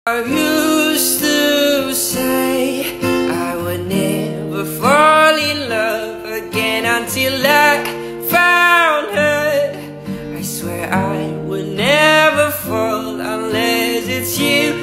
I used to say I would never fall in love again until I found her. I swear I would never fall unless it's you